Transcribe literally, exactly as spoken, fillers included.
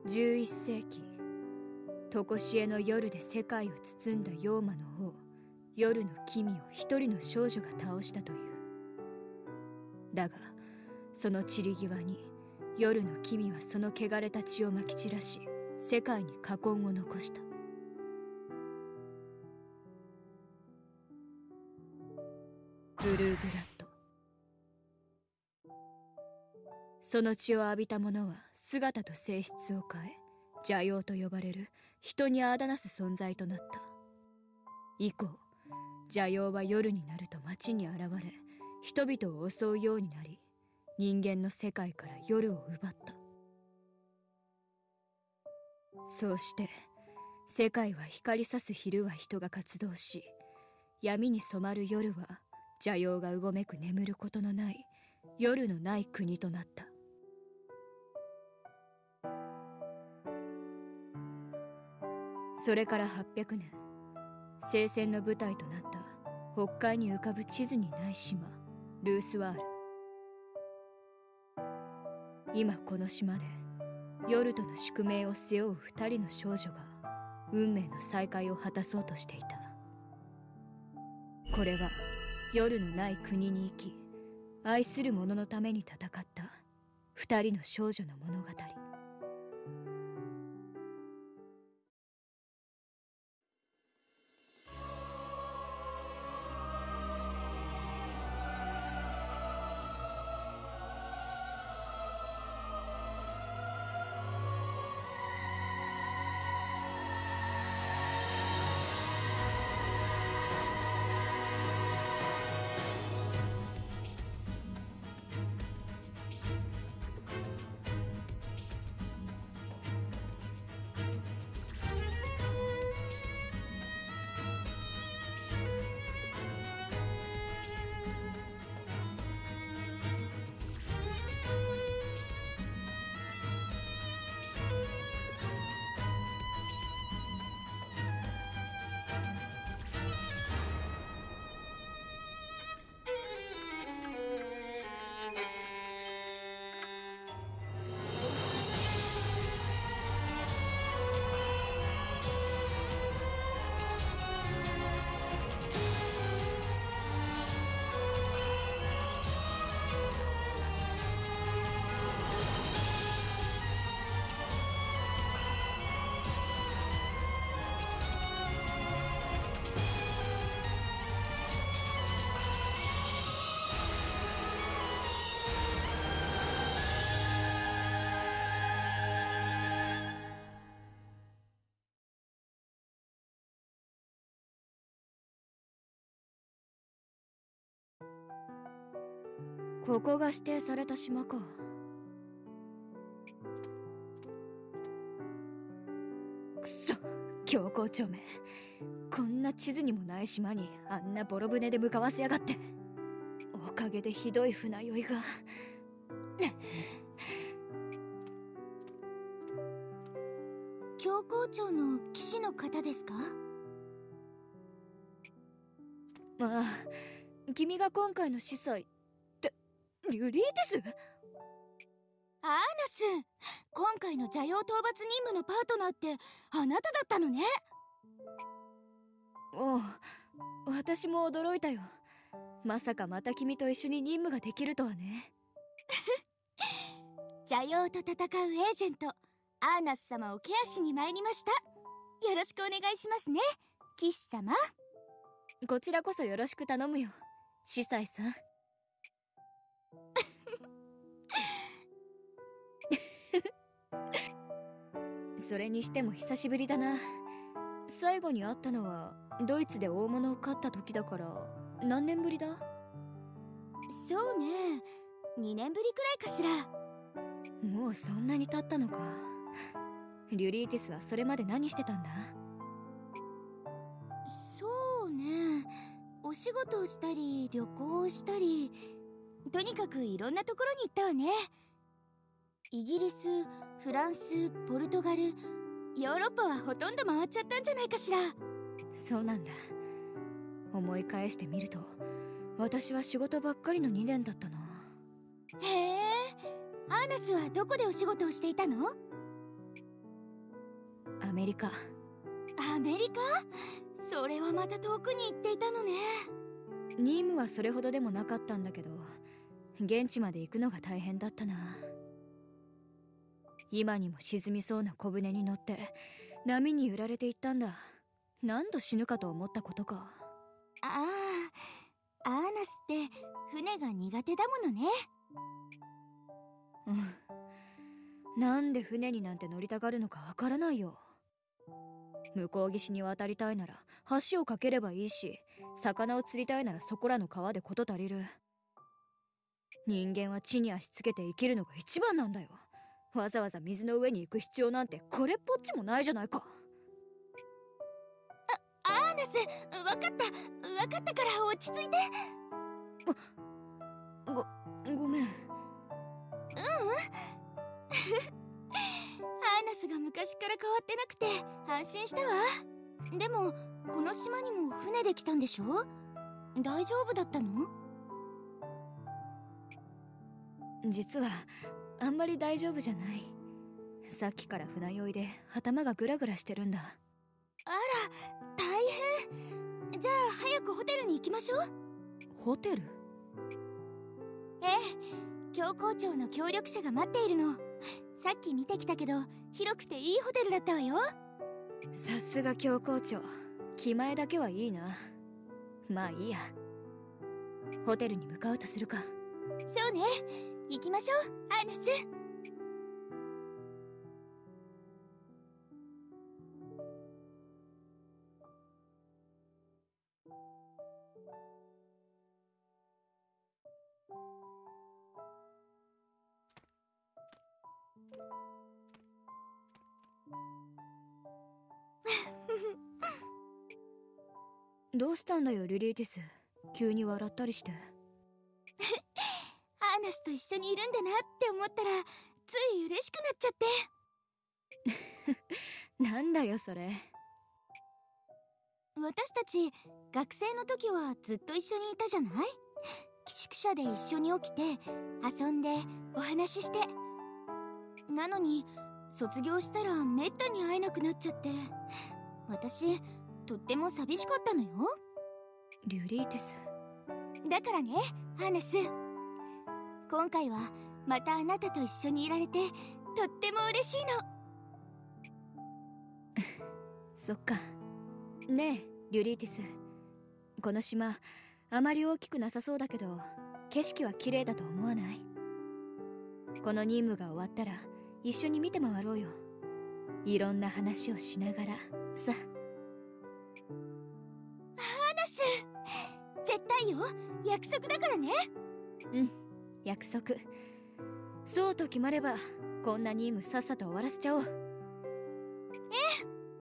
じゅういっせいき、常しえの夜で世界を包んだ妖魔の王、夜の君を一人の少女が倒したという。だがその散り際に夜の君はその汚れた血をまき散らし、世界に禍根を残した。ブルーブラッド。その血を浴びた者は姿と性質を変え、邪妖と呼ばれる人にあだなす存在となった。以降邪妖は夜になると街に現れ、人々を襲うようになり、人間の世界から夜を奪った。そうして世界は光さす昼は人が活動し、闇に染まる夜は邪妖がうごめく眠ることのない夜のない国となった。それからはっぴゃくねん、聖戦の舞台となった北海に浮かぶ地図にない島、ルースワール。今この島で夜との宿命を背負う二人の少女が運命の再会を果たそうとしていた。これは夜のない国に生き、愛する者のために戦った二人の少女の物語。ここが指定された島か。くそ、強行町め。こんな地図にもない島にあんなボロ船で向かわせやがって。おかげでひどい船酔いが。 教皇庁の騎士の方ですか？ ああ、君が今回の司祭ってリュリーテス？ アーナス、今回の邪妖討伐任務のパートナーってあなただったのね。 おう、私も驚いたよ。まさかまた君と一緒に任務ができるとはね。 邪妖と戦うエージェントアーナス様をケアしに参りました。よろしくお願いしますね、騎士様。 こちらこそよろしく頼むよ、司祭さん。それにしても久しぶりだな。最後に会ったのはドイツで大物を狩った時だから何年ぶりだ？ そうね、にねんぶりくらいかしら。 もうそんなに経ったのか。リュリーティスはそれまで何してたんだ？ そうね、お仕事をしたり旅行をしたり、とにかくいろんなところに行ったわね。イギリス、フランス、ポルトガル、ヨーロッパはほとんど回っちゃったんじゃないかしら。 そうなんだ。思い返してみると私は仕事ばっかりのにねんだったな。 へえ、アーナスはどこでお仕事をしていたの？ メリカ。 アメリカ？それはまた遠くに行っていたのね。 任務はそれほどでもなかったんだけど、現地まで行くのが大変だったな。今にも沈みそうな小舟に乗って波に揺られていったんだ。何度死ぬかと思ったことか。 ああ、アーナスって船が苦手だものね。 うん。なんで船になんて乗りたがるのかわからないよ。向こう岸に渡りたいなら橋を架ければいいし、魚を釣りたいならそこらの川で事足りる。人間は地に足つけて生きるのが一番なんだよ。わざわざ水の上に行く必要なんてこれっぽっちもないじゃないか。 あ、アーナス、わかったわかったから落ち着いて。 ご、ごめん。ううんアーナスが昔から変わってなくて安心したわ。でもこの島にも船で来たんでしょ？大丈夫だったの？ 実はあんまり大丈夫じゃない。さっきから船酔いで頭がグラグラしてるんだ。 あら、大変。じゃあ早くホテルに行きましょう。 ホテル？ ええ、教皇庁の協力者が待っているの。さっき見てきたけど広くていいホテルだったわよ。 さすが教皇庁、気前だけはいいな。まあいいや、ホテルに向かうとするか。 そうね、行きましょう、アーナス。 どうしたんだよリリーティス、急に笑ったりして。 アーナスと一緒にいるんだなって思ったらつい嬉しくなっちゃって。 なんだよそれ。 私たち学生の時はずっと一緒にいたじゃない？寄宿舎で一緒に起きて遊んでお話しして。なのに卒業したらめったに会えなくなっちゃって、私とっても寂しかったのよ。 リュリーティス。 だからね、アーナス、今回はまたあなたと一緒にいられてとっても嬉しいの。 そっか。ねえリュリーティス、この島あまり大きくなさそうだけど景色は綺麗だと思わない？この任務が終わったら一緒に見て回ろうよ。いろんな話をしながらさ。 アーナス、絶対よ、約束だからね。 うん、約束。そうと決まればこんな任務さっさと終わらせちゃおう。